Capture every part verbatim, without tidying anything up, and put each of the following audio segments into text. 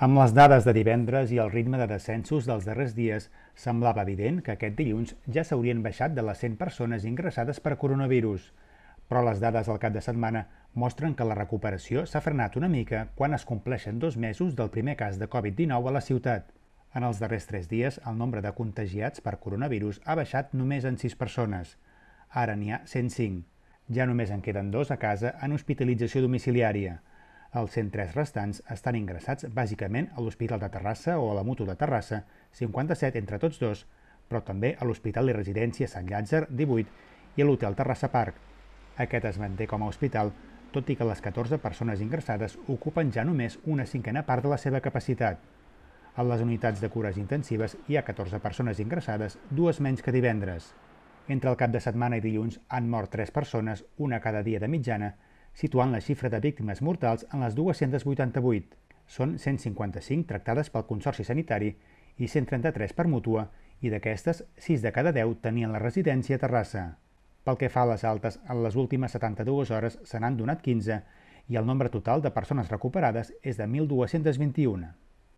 Amb les dades de divendres i el ritme de descensos dels darrers dies, semblava evident que aquest dilluns ja s'haurien baixat de les cent persones ingressades per coronavirus. Però les dades del cap de setmana mostren que la recuperació s'ha frenat una mica quan es compleixen dos mesos del primer cas de Covid dinou a la ciutat. En els darrers tres dies, el nombre de contagiats per coronavirus ha baixat només en sis persones. Ara n'hi ha cent cinc. Ja només en queden dos a casa en hospitalització domiciliària. Els cent tres restants estan ingressats bàsicament a l'Hospital de Terrassa o a la Mútua de Terrassa, cinquanta-set entre tots dos, però també a l'Hospital i Residència Sant Llàtzer, divuit, i a l'Hotel Terrassa Park. Aquest es manté com a hospital, tot i que les catorze persones ingressades ocupen ja només una cinquena part de la seva capacitat. A les unitats de cures intensives hi ha catorze persones ingressades, dues menys que divendres. Entre el cap de setmana i dilluns han mort tres persones, una cada dia de mitjana, situant la xifra de víctimes mortals en les dues-centes vuitanta-vuit. Són cent cinquanta-cinc tractades pel Consorci Sanitari i cent trenta-tres per Mútua, i d'aquestes, sis de cada deu tenien la residència a Terrassa. Pel que fa a les altes, en les últimes setanta-dues hores se n'han donat quinze i el nombre total de persones recuperades és de mil dos-cents vint-i-u.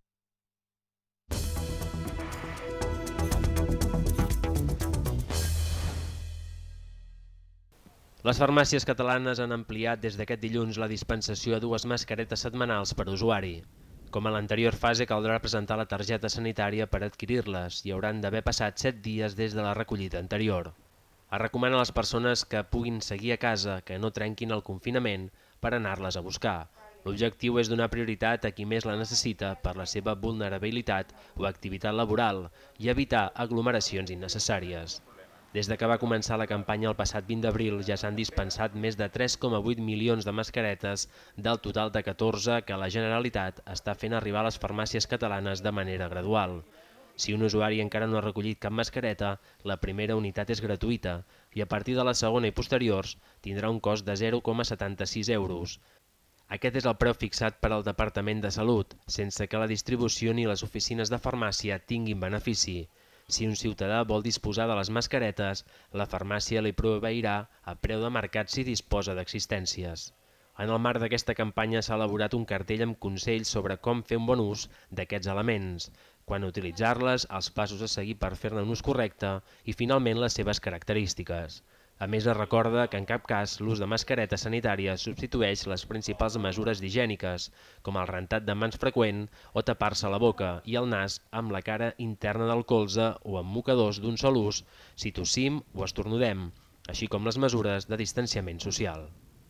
Les farmàcies catalanes han ampliat des d'aquest dilluns la dispensació a dues mascaretes setmanals per usuari. Com en l'anterior fase, caldrà presentar la targeta sanitària per adquirir-les i hauran d'haver passat set dies des de la recollida anterior. Es recomana a les persones que puguin seguir a casa que no trenquin el confinament per anar-les a buscar. L'objectiu és donar prioritat a qui més la necessita per la seva vulnerabilitat o activitat laboral i evitar aglomeracions innecessàries. Des de que va començar la campanya el passat vint d'abril ja s'han dispensat més de tres coma vuit milions de mascaretes del total de catorze que la Generalitat està fent arribar a les farmàcies catalanes de manera gradual. Si un usuari encara no ha recollit cap mascareta, la primera unitat és gratuïta i a partir de la segona i posteriors tindrà un cost de zero coma setanta-sis euros. Aquest és el preu fixat per al Departament de Salut, sense que la distribució ni les oficines de farmàcia tinguin benefici. Si un ciutadà vol disposar de les mascaretes, la farmàcia li proveirà a preu de mercat si disposa d'existències. En el marc d'aquesta campanya s'ha elaborat un cartell amb consells sobre com fer un bon ús d'aquests elements, quan utilitzar-les, els passos a seguir per fer-ne un ús correcte i finalment les seves característiques. A més, es recorda que en cap cas l'ús de mascareta sanitària substitueix les principals mesures higièniques, com el rentat de mans freqüent o tapar-se la boca i el nas amb la cara interna del colze o amb mocadors d'un sol ús si tossim o estornudem, així com les mesures de distanciament social.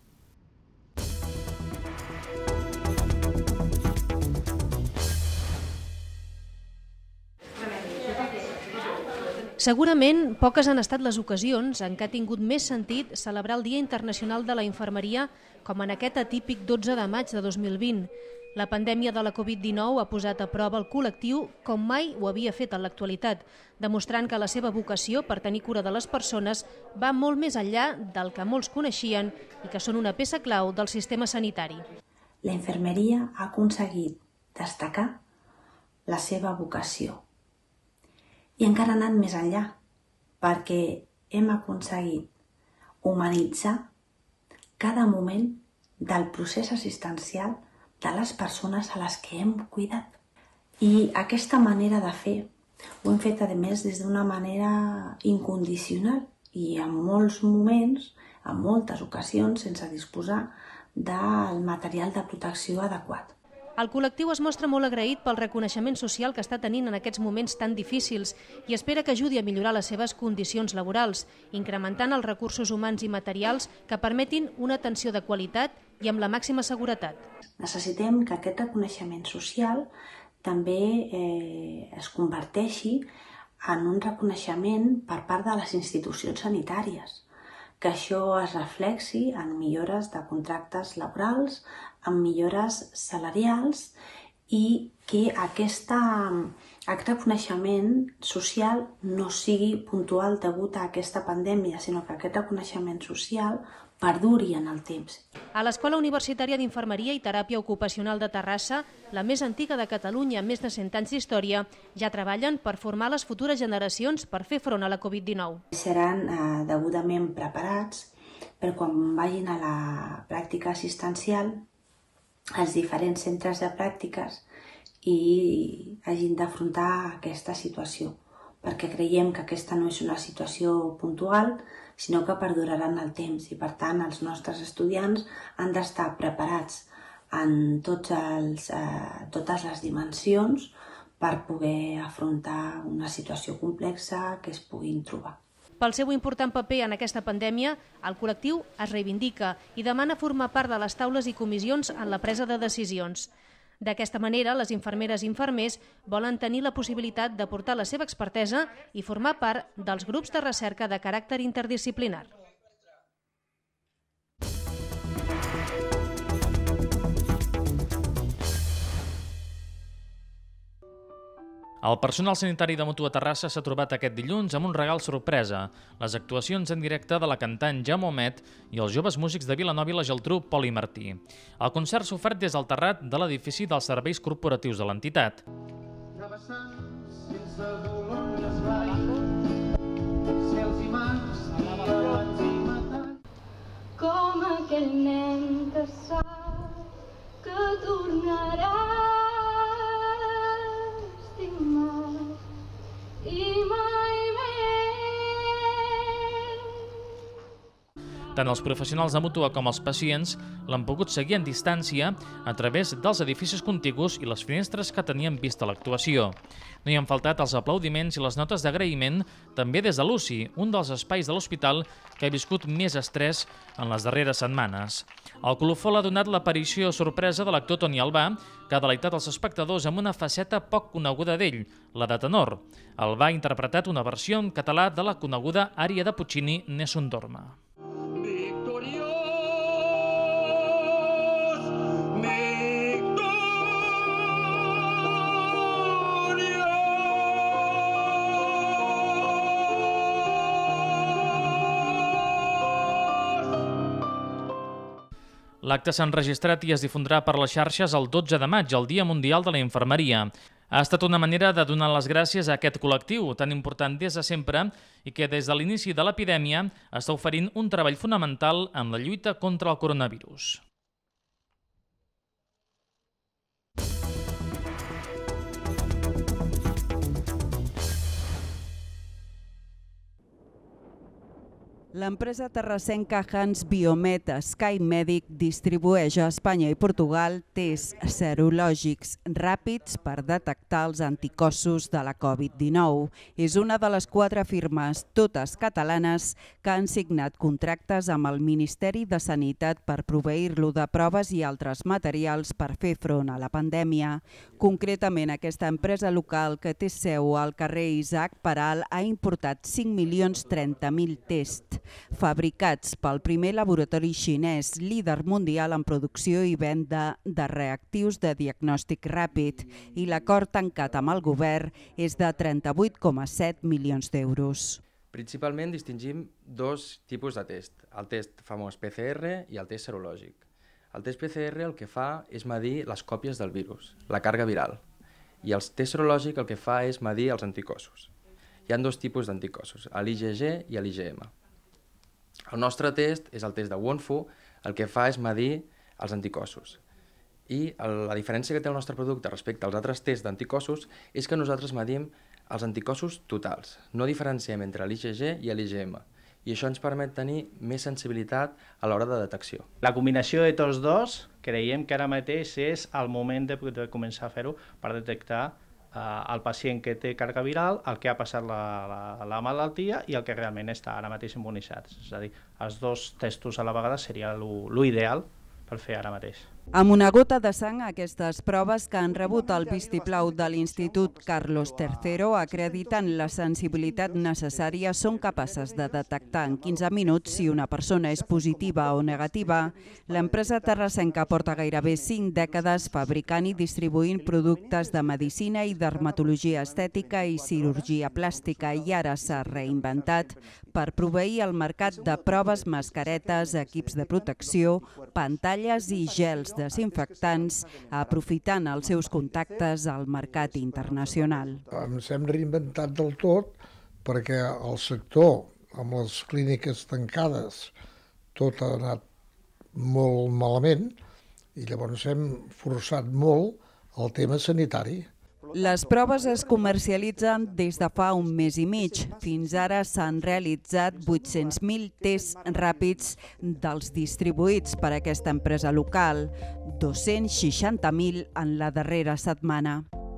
Segurament poques han estat les ocasions en què ha tingut més sentit celebrar el Dia Internacional de la Infermeria com en aquest atípic dotze de maig de dos mil vint. La pandèmia de la Covid dinou ha posat a prova el col·lectiu com mai ho havia fet en l'actualitat, demostrant que la seva vocació per tenir cura de les persones va molt més enllà del que molts coneixien i que són una peça clau del sistema sanitari. La infermeria ha aconseguit destacar la seva vocació. I encara ha anat més enllà, perquè hem aconseguit humanitzar cada moment del procés assistencial de les persones a les que hem cuidat. I aquesta manera de fer ho hem fet, a més, des d'una manera incondicional i en molts moments, en moltes ocasions, sense disposar del material de protecció adequat. El col·lectiu es mostra molt agraït pel reconeixement social que està tenint en aquests moments tan difícils i espera que ajudi a millorar les seves condicions laborals, incrementant els recursos humans i materials que permetin una atenció de qualitat i amb la màxima seguretat. Necessitem que aquest reconeixement social també eh, es converteixi en un reconeixement per part de les institucions sanitàries, que això es reflexi en millores de contractes laborals, en millores salarials i que aquesta, aquest reconeixement social no sigui puntual degut a aquesta pandèmia, sinó que aquest reconeixement social perduri en el temps. A l'Escola Universitària d'Infermeria i Teràpia Ocupacional de Terrassa, la més antiga de Catalunya amb més de cent anys d'història, ja treballen per formar les futures generacions per fer front a la Covid dinou. Seran eh, degudament preparats per quan vagin a la pràctica assistencial als diferents centres de pràctiques i hagin d'afrontar aquesta situació, perquè creiem que aquesta no és una situació puntual, sinó que perdurarà en el temps i, per tant, els nostres estudiants han d'estar preparats en tots els, eh, totes les dimensions per poder afrontar una situació complexa que es puguin trobar. Pel seu important paper en aquesta pandèmia, el col·lectiu es reivindica i demana formar part de les taules i comissions en la presa de decisions. D'aquesta manera, les infermeres i infermers volen tenir la possibilitat d'aportar la seva expertesa i formar part dels grups de recerca de caràcter interdisciplinar. El personal sanitari de Mútua Terrassa s'ha trobat aquest dilluns amb un regal sorpresa, les actuacions en directe de la cantant Jaume Homet i els joves músics de Vilanova i la Geltrú, Pol i Martí. El concert s'ha ofert des del terrat de l'edifici dels serveis corporatius de l'entitat. Com aquell nen que sap que tornarà Tant els professionals de Mútua com els pacients l'han pogut seguir en distància a través dels edificis contigus i les finestres que tenien vista l'actuació. No hi han faltat els aplaudiments i les notes d'agraïment també des de l'U C I, un dels espais de l'hospital que ha viscut més estrès en les darreres setmanes. El colofol ha donat l'aparició sorpresa de l'actor Toni Albà, que ha deleitat els espectadors amb una faceta poc coneguda d'ell, la de tenor. Albà ha interpretat una versió en català de la coneguda ària de Puccini, Nessun Dorma. L'acte s'ha enregistrat i es difondrà per les xarxes el dotze de maig, el Dia Mundial de la Infermeria. Ha estat una manera de donar les gràcies a aquest col·lectiu tan important des de sempre i que des de l'inici de l'epidèmia està oferint un treball fonamental en la lluita contra el coronavirus. L'empresa terrassenca Hans Biomet SkyMedic distribueix a Espanya i Portugal tests serològics ràpids per detectar els anticossos de la Covid dinou. És una de les quatre firmes, totes catalanes, que han signat contractes amb el Ministeri de Sanitat per proveir-lo de proves i altres materials per fer front a la pandèmia. Concretament, aquesta empresa local, que té seu al carrer Isaac Peral, ha importat cinc milions trenta mil tests fabricats pel primer laboratori xinès, líder mundial en producció i venda de reactius de diagnòstic ràpid, i l'acord tancat amb el govern és de trenta-vuit coma set milions d'euros. Principalment distingim dos tipus de test, el test famós P C R i el test serològic. El test P C R el que fa és medir les còpies del virus, la càrrega viral, i el test serològic el que fa és medir els anticossos. Hi ha dos tipus d'anticossos, l'I G G i l'I G M. El nostre test és el test de Wonfu, el que fa és medir els anticossos. I la diferència que té el nostre producte respecte als altres tests d'anticossos és que nosaltres medim els anticossos totals. No diferenciem entre l'I G G i l'I G M. I això ens permet tenir més sensibilitat a l'hora de detecció. La combinació de tots dos creiem que ara mateix és el moment de, de començar a fer-ho per detectar el pacient que té càrrega viral, el que ha passat la, la, la malaltia i el que realment està ara mateix immunitzat. És a dir, els dos testos a la vegada seria l'ideal per fer ara mateix. Amb una gota de sang, aquestes proves que han rebut el vistiplau de l'Institut Carlos tercero acrediten la sensibilitat necessària, són capaces de detectar en quinze minuts si una persona és positiva o negativa. L'empresa terrassenca porta gairebé cinc dècades fabricant i distribuint productes de medicina i dermatologia estètica i cirurgia plàstica, i ara s'ha reinventat per proveir el mercat de proves, mascaretes, equips de protecció, pantalles i gels desinfectants, aprofitant els seus contactes al mercat internacional. Ens hem reinventat del tot perquè el sector, amb les clíniques tancades, tot ha anat molt malament i llavors hem forçat molt el tema sanitari. Les proves es comercialitzen des de fa un mes i mig. Fins ara s'han realitzat vuit-cents mil tests ràpids dels distribuïts per aquesta empresa local, dos-cents seixanta mil en la darrera setmana.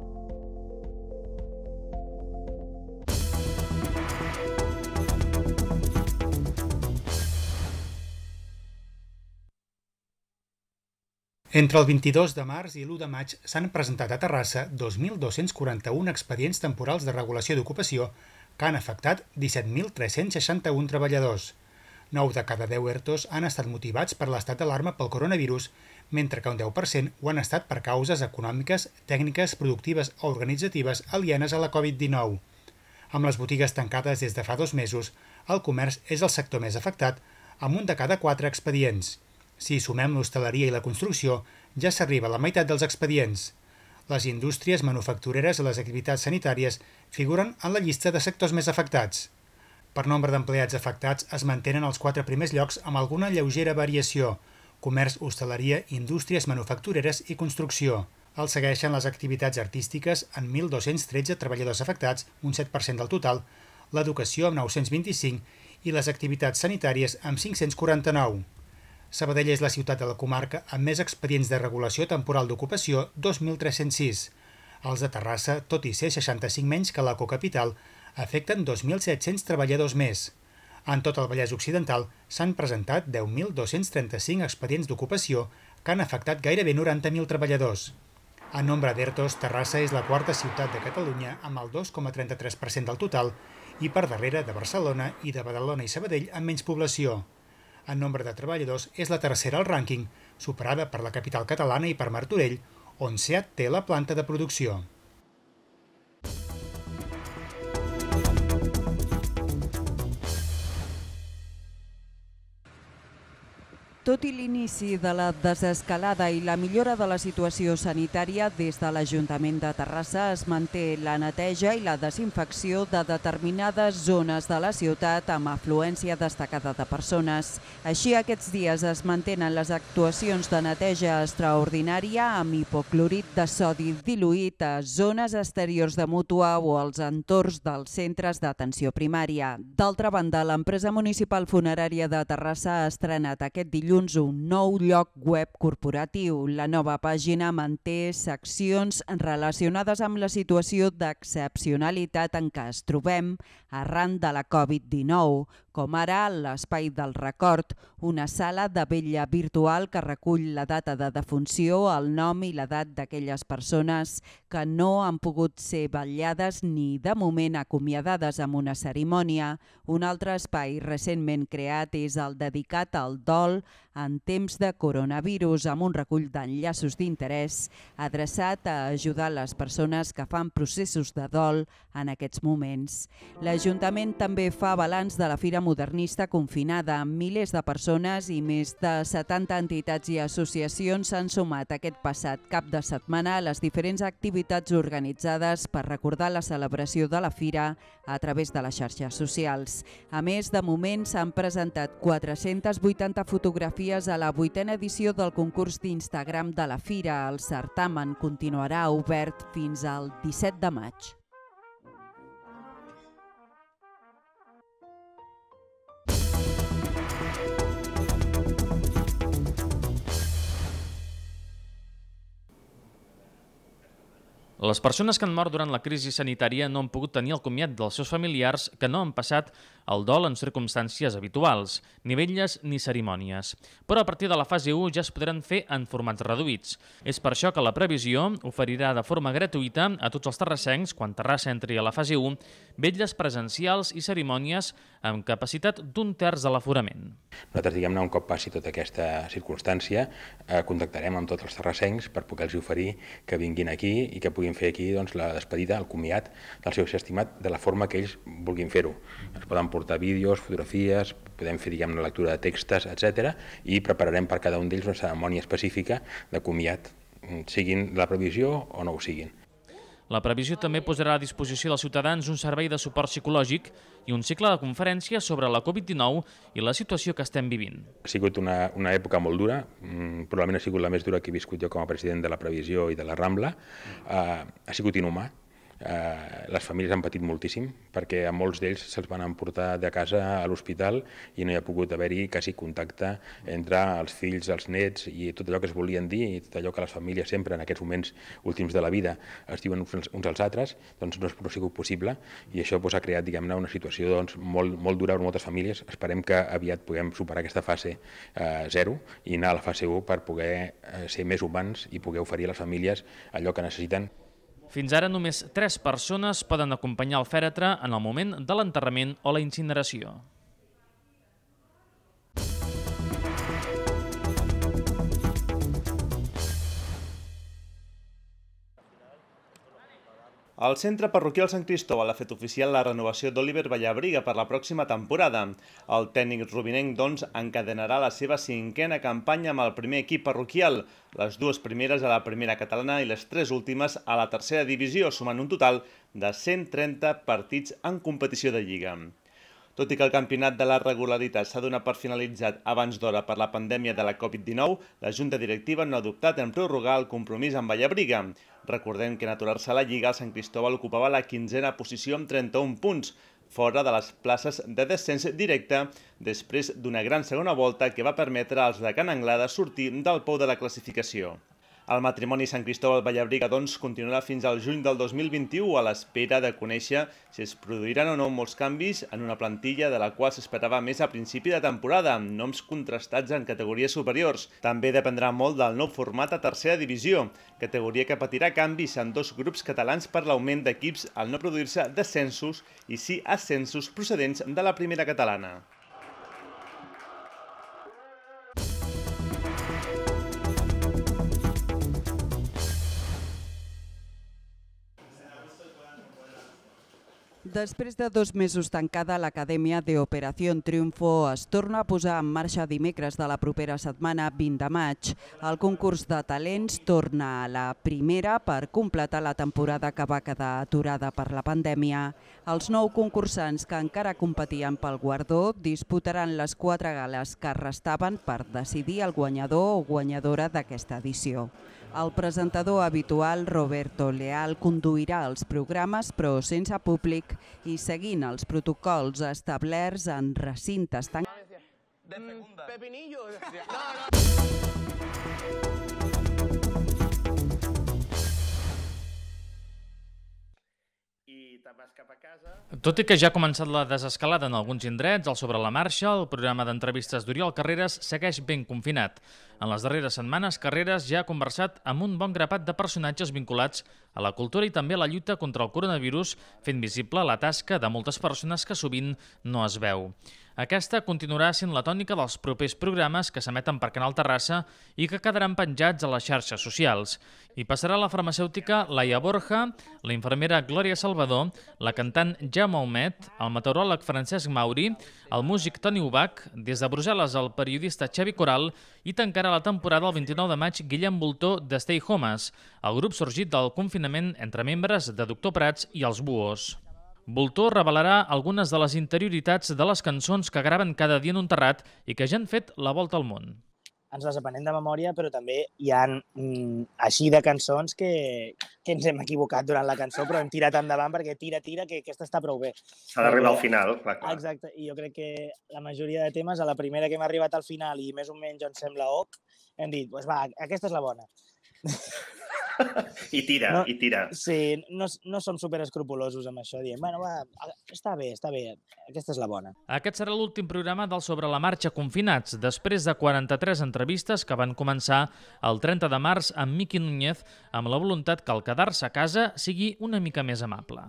Entre el vint-i-dos de març i l'u de maig s'han presentat a Terrassa dos mil dos-cents quaranta-un expedients temporals de regulació d'ocupació que han afectat disset mil tres-cents seixanta-un treballadors. nou de cada deu ERTOs han estat motivats per l'estat d'alarma pel coronavirus, mentre que un deu per cent ho han estat per causes econòmiques, tècniques, productives o organitzatives alienes a la Covid dinou. Amb les botigues tancades des de fa dos mesos, el comerç és el sector més afectat, amb un de cada quatre expedients. Si sumem l'hostaleria i la construcció, ja s'arriba a la meitat dels expedients. Les indústries manufactureres i les activitats sanitàries figuren en la llista de sectors més afectats. Per nombre d'empleats afectats es mantenen els quatre primers llocs amb alguna lleugera variació: comerç, hostaleria, indústries manufactureres i construcció. El segueixen les activitats artístiques amb mil dos-cents tretze treballadors afectats, un set per cent del total, l'educació amb nou-cents vint-i-cinc i les activitats sanitàries amb cinc-cents quaranta-nou. Sabadell és la ciutat de la comarca amb més expedients de regulació temporal d'ocupació, dos mil tres-cents sis. Els de Terrassa, tot i ser seixanta-cinc menys que la cocapital, afecten dos mil set-cents treballadors més. En tot el Vallès Occidental s'han presentat deu mil dos-cents trenta-cinc expedients d'ocupació que han afectat gairebé noranta mil treballadors. En nombre d'ERTOs, Terrassa és la quarta ciutat de Catalunya amb el dos coma trenta-tres per cent del total i per darrere de Barcelona i de Badalona i Sabadell amb menys població. En nombre de treballadors és la tercera al rànquing, superada per la capital catalana i per Martorell, on SEAT té la planta de producció. Tot i l'inici de la desescalada i la millora de la situació sanitària, des de l'Ajuntament de Terrassa es manté la neteja i la desinfecció de determinades zones de la ciutat amb afluència destacada de persones. Així, aquests dies es mantenen les actuacions de neteja extraordinària amb hipoclorit de sodi diluït a zones exteriors de mútua o als entorns dels centres d'atenció primària. D'altra banda, l'empresa municipal funerària de Terrassa ha estrenat aquest dilluns un nou lloc web corporatiu. La nova pàgina manté seccions relacionades amb la situació d'excepcionalitat en què es trobem arran de la Covid dinou, com ara l'Espai del Record, una sala de vetlla virtual que recull la data de defunció, el nom i l'edat d'aquelles persones que no han pogut ser vetllades ni de moment acomiadades amb una cerimònia. Un altre espai recentment creat és el dedicat al dol en temps de coronavirus, amb un recull d'enllaços d'interès adreçat a ajudar les persones que fan processos de dol en aquests moments. L'Ajuntament també fa balanç de la Fira Modernista confinada, amb milers de persones i més de setanta entitats i associacions s'han sumat aquest passat cap de setmana a les diferents activitats organitzades per recordar la celebració de la Fira a través de les xarxes socials. A més, de moment s'han presentat quatre-centes vuitanta fotografies a la vuitena edició del concurs d'Instagram de la Fira. El certamen continuarà obert fins al disset de maig. Les persones que han mort durant la crisi sanitària no han pogut tenir el comiat dels seus familiars que no han passat el dol en circumstàncies habituals, ni vetlles ni cerimònies. Però a partir de la fase u ja es podran fer en formats reduïts. És per això que la previsió oferirà de forma gratuïta a tots els terrassencs, quan Terrassa entri a la fase u, vetlles presencials i cerimònies amb capacitat d'un terç de l'aforament. Nosaltres, diguem-ne, un cop passi tota aquesta circumstància, eh, contactarem amb tots els terrassencs per poder-los oferir que vinguin aquí i que puguin fer aquí doncs, la despedida, el comiat del seu ser estimat de la forma que ells vulguin fer-ho. Es poden portar vídeos, fotografies, podem fer, diguem-ne, lectura de textos, etcètera, i prepararem per cada un d'ells una cerimònia específica de comiat, siguin la previsió o no ho siguin. La previsió també posarà a disposició dels ciutadans un servei de suport psicològic i un cicle de conferències sobre la Covid dinou i la situació que estem vivint. Ha sigut una, una època molt dura, probablement ha sigut la més dura que he viscut jo com a president de la Previsió i de la Rambla. Uh, ha sigut inhumà. Uh, les famílies han patit moltíssim perquè a molts d'ells se'ls van emportar de casa a l'hospital i no hi ha pogut haver-hi quasi contacte entre els fills, els nets i tot allò que es volien dir i tot allò que les famílies sempre en aquests moments últims de la vida es diuen uns, uns als altres, doncs no ha sigut possible i això doncs, ha creat diguem-ne una situació doncs, molt, molt dura per moltes famílies. Esperem que aviat puguem superar aquesta fase eh, zero i anar a la fase u per poder eh, ser més humans i poder oferir a les famílies allò que necessiten. Fins ara només tres persones poden acompanyar el fèretre en el moment de l'enterrament o la incineració. El Centre Parroquial Sant Cristóbal ha fet oficial la renovació d'Oliver Vallabriga per la pròxima temporada. El tècnic rubinenc, doncs, encadenarà la seva cinquena campanya amb el primer equip parroquial, les dues primeres a la primera catalana i les tres últimes a la tercera divisió, sumant un total de cent trenta partits en competició de Lliga. Tot i que el campionat de la regularitat s'ha donat per finalitzat abans d'hora per la pandèmia de la Covid dinou, la Junta Directiva no ha dubtat en prorrogar el compromís amb Vallabriga. Recordem que en aturar-se la Lliga, el Sant Cristóbal ocupava la quinzena posició amb trenta-un punts, fora de les places de descens directe, després d'una gran segona volta que va permetre als de Can Anglada sortir del pou de la classificació. El matrimoni Sant Cristóbal-Vallabriga doncs, continuarà fins al juny del dos mil vint-i-u a l'espera de conèixer si es produiran o no molts canvis en una plantilla de la qual s'esperava més a principi de temporada, amb noms contrastats en categories superiors. També dependrà molt del nou format a tercera divisió, categoria que patirà canvis en dos grups catalans per l'augment d'equips al no produir-se descensos i sí ascensos procedents de la primera catalana. Després de dos mesos tancada, l'Acadèmia de Operació Triunfo es torna a posar en marxa dimecres de la propera setmana, vint de maig. El concurs de talents torna a la primera per completar la temporada que va quedar aturada per la pandèmia. Els nou concursants que encara competien pel guardó disputaran les quatre gales que restaven per decidir el guanyador o guanyadora d'aquesta edició. El presentador habitual, Roberto Leal, conduirà els programes però sense públic i seguint els protocols establerts en recintes tancats. Pepinillo. Tot i que ja ha començat la desescalada en alguns indrets, al Sobre la Marxa, el programa d'entrevistes d'Oriol Carreras segueix ben confinat. En les darreres setmanes, Carreras ja ha conversat amb un bon grapat de personatges vinculats a la cultura i també a la lluita contra el coronavirus, fent visible la tasca de moltes persones que sovint no es veu. Aquesta continuarà sent la tònica dels propers programes que s'emeten per Canal Terrassa i que quedaran penjats a les xarxes socials. Hi passarà la farmacèutica Laia Borja, la infermera Glòria Salvador, la cantant Jaume Humet, el meteoròleg Francesc Mauri, el músic Toni Ubach, des de Brussel·les el periodista Xavi Coral i tancarà la temporada el vint-i-nou de maig Guillem Voltor de Stay Homes, el grup sorgit del confinament entre membres de Doctor Prats i els Buhos. Voltor revelarà algunes de les interioritats de les cançons que graven cada dia en un terrat i que ja han fet la volta al món. Ens les aprenem de memòria, però també hi ha mm, així de cançons que, que ens hem equivocat durant la cançó, però hem tirat endavant perquè tira, tira, que aquesta està prou bé. S'ha d'arribar al final, clar, clar. Exacte, i jo crec que la majoria de temes, a la primera que hem arribat al final i més o menys ens sembla ok, hem dit, doncs va, aquesta és la bona. I tira, no, i tira. Sí, no, no som superescrupulosos amb això, diem, bueno, va, està bé, està bé, aquesta és la bona. Aquest serà l'últim programa del Sobre la Marxa Confinats, després de quaranta-tres entrevistes que van començar el trenta de març amb Miqui Núñez, amb la voluntat que el quedar-se a casa sigui una mica més amable.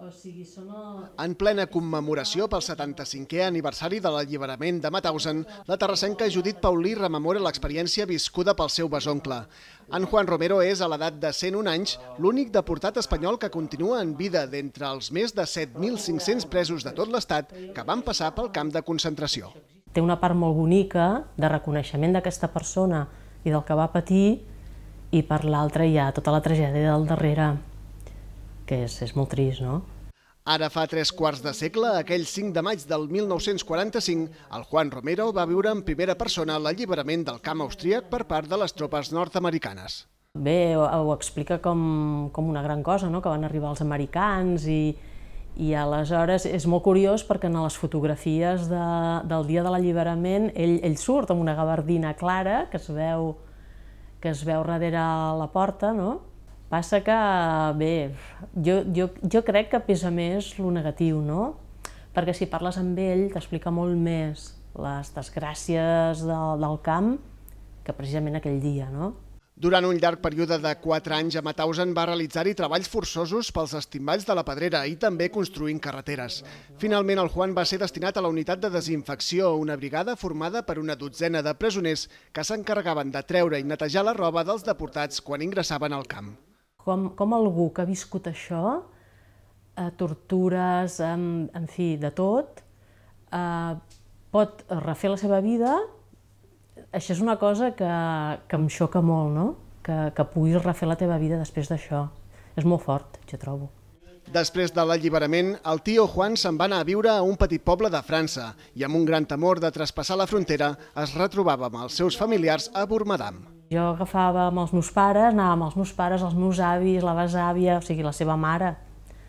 En plena commemoració pel setanta-cinquè aniversari de l'alliberament de Mauthausen, la terrassenca Judit Paulí rememora l'experiència viscuda pel seu besoncle. En Juan Romero és, a l'edat de cent un anys, l'únic deportat espanyol que continua en vida d'entre els més de set mil cinc-cents presos de tot l'Estat que van passar pel camp de concentració. Té una part molt bonica de reconeixement d'aquesta persona i del que va patir, i per l'altra hi ha tota la tragèdia del darrere, que és, és molt trist, no? Ara fa tres quarts de segle, aquell cinc de maig del mil nou-cents quaranta-cinc, el Juan Romero va viure en primera persona l'alliberament del camp austríac per part de les tropes nord-americanes. Bé, ho explica com, com una gran cosa, no? Que van arribar els americans i, i aleshores és molt curiós perquè en les fotografies de, del dia de l'alliberament ell, ell surt amb una gabardina clara que es veu, que es veu darrere la porta, no? Passa que, bé, jo, jo, jo crec que pesa més lo negatiu, no? Perquè si parles amb ell t'explica molt més les desgràcies del, del camp que precisament aquell dia, no? Durant un llarg període de quatre anys a Mauthausen va realitzar-hi treballs forçosos pels estimballs de la Pedrera i també construint carreteres. Finalment el Juan va ser destinat a la unitat de desinfecció, una brigada formada per una dotzena de presoners que s'encarregaven de treure i netejar la roba dels deportats quan ingressaven al camp. Com, com algú que ha viscut això, eh, tortures, en, en fi, de tot, eh, pot refer la seva vida. Això és una cosa que, que em xoca molt, no? Que, que puguis refer la teva vida després d'això. És molt fort, jo trobo. Després de l'alliberament, el tio Juan se'n va anar a viure a un petit poble de França i amb un gran temor de traspassar la frontera es retrobava amb els seus familiars a Bormadam. Jo agafava amb els meus pares, anava amb els meus pares, els meus avis, la besàvia, o sigui, la seva mare.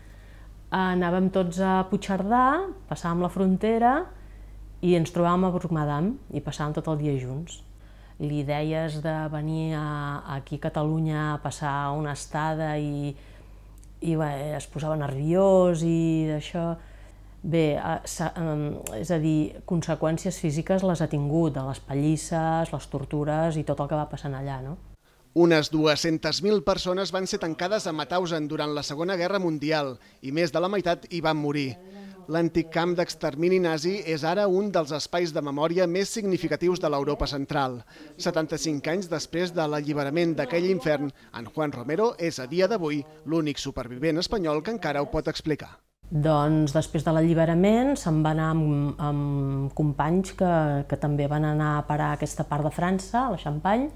Anàvem tots a Puigcerdà, passàvem la frontera i ens trobàvem a Bormadam i passàvem tot el dia junts. Li deies de venir a, aquí a Catalunya a passar una estada i, i bé, es posava nerviós i d'això. Bé, és a dir, conseqüències físiques les ha tingut, de les pallisses, les tortures i tot el que va passant allà, no? Unes dues-centes mil persones van ser tancades a Mauthausen durant la Segona Guerra Mundial i més de la meitat hi van morir. L'antic camp d'extermini nazi és ara un dels espais de memòria més significatius de l'Europa central. setanta-cinc anys després de l'alliberament d'aquell infern, en Juan Romero és a dia d'avui l'únic supervivent espanyol que encara ho pot explicar. Doncs després de l'alliberament se'n va anar amb, amb companys que, que també van anar a parar a aquesta part de França, a la Champagne,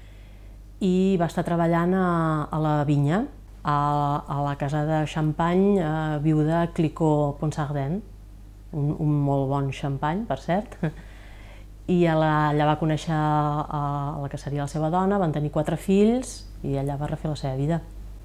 i va estar treballant a, a la vinya, a, a la casa de Champagne, a viu de Clicquot Ponsardin, un, un molt bon xampany, per cert, i allà, allà va conèixer a la que seria la seva dona, van tenir quatre fills i allà va refer la seva vida.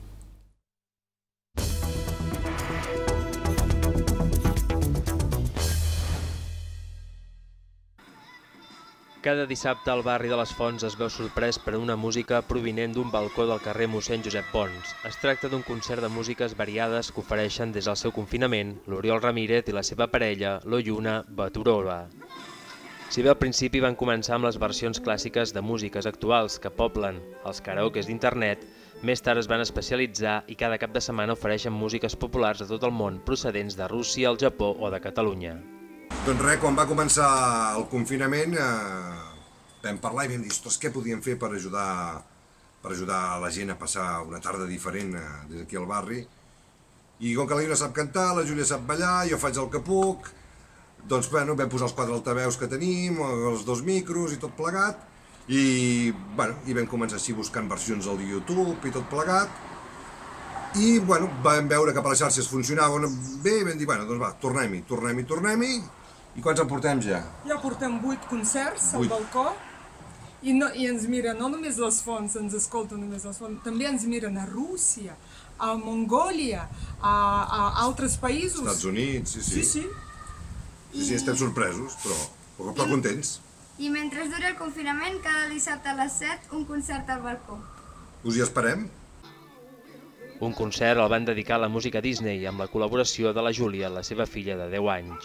Cada dissabte el barri de les Fonts es veu sorprès per una música provinent d'un balcó del carrer mossèn Josep Pons. Es tracta d'un concert de músiques variades que ofereixen des del seu confinament l'Oriol Ramírez i la seva parella, l'Oyuna Baturova. Si bé al principi van començar amb les versions clàssiques de músiques actuals que poblen els karaokes d'internet, més tard es van especialitzar i cada cap de setmana ofereixen músiques populars de tot el món procedents de Rússia, el Japó o de Catalunya. Doncs res, quan va començar el confinament eh, vam parlar i vam dir, ostres, què podíem fer per ajudar, per ajudar la gent a passar una tarda diferent eh, des d'aquí al barri. I com que la Iona sap cantar, la Júlia sap ballar, jo faig el que puc, doncs bueno, vam posar els quatre altaveus que tenim, els dos micros i tot plegat, i, bueno, i vam començar així buscant versions al YouTube i tot plegat. I bueno, vam veure que per les xarxes funcionaven bé i vam dir, bueno, doncs va, tornem-hi, tornem-hi, tornem-hi. I quants en portem ja? Ja portem vuit concerts al balcó i, no, i ens miren no només les Fonts, ens escolten només les Fonts, també ens miren a Rússia, a Mongòlia, a, a altres països. Estats Units, sí, sí. Sí, sí. Sí, sí, estem sorpresos, però, però, però contents. I mentre dura el confinament, cada dissabte a les set, un concert al balcó. Us hi esperem? Un concert el van dedicar a la música Disney amb la col·laboració de la Júlia, la seva filla de deu anys.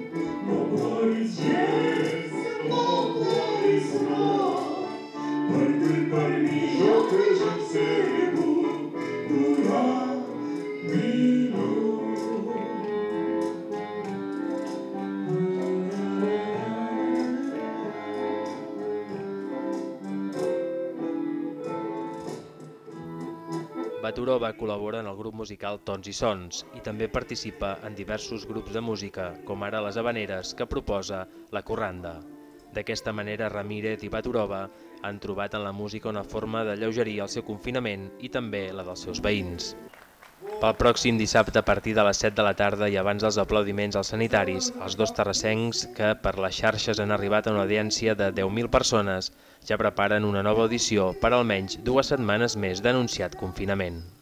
Por Baturova col·labora en el grup musical Tons i Sons i també participa en diversos grups de música, com ara les Havaneres, que proposa La Corranda. D'aquesta manera, Ramírez i Baturova han trobat en la música una forma d'alleugerir el seu confinament i també la dels seus veïns. Pel pròxim dissabte a partir de les set de la tarda i abans dels aplaudiments als sanitaris, els dos terrassencs, que per les xarxes han arribat a una audiència de deu mil persones, ja preparen una nova audició per almenys dues setmanes més d'anunciat confinament.